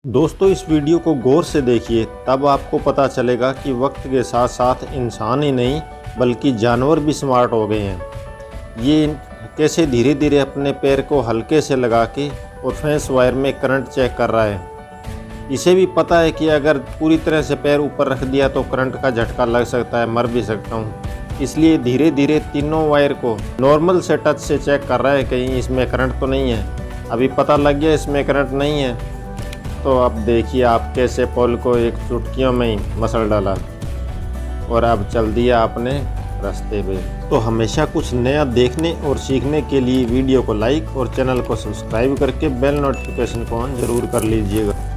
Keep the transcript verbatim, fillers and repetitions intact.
दोस्तों, इस वीडियो को गौर से देखिए, तब आपको पता चलेगा कि वक्त के साथ साथ इंसान ही नहीं बल्कि जानवर भी स्मार्ट हो गए हैं। ये कैसे धीरे धीरे अपने पैर को हल्के से लगा के और फेंस वायर में करंट चेक कर रहा है। इसे भी पता है कि अगर पूरी तरह से पैर ऊपर रख दिया तो करंट का झटका लग सकता है, मर भी सकता हूँ। इसलिए धीरे धीरे तीनों वायर को नॉर्मल से टच से चेक कर रहा है, कहीं इसमें करंट तो नहीं है। अभी पता लग गया इसमें करंट नहीं है, तो अब देखिए आप कैसे पोल को एक चुटकियों में ही मसल डाला और अब चल दिया अपने रास्ते पे। तो हमेशा कुछ नया देखने और सीखने के लिए वीडियो को लाइक और चैनल को सब्सक्राइब करके बेल नोटिफिकेशन को ऑन जरूर कर लीजिएगा।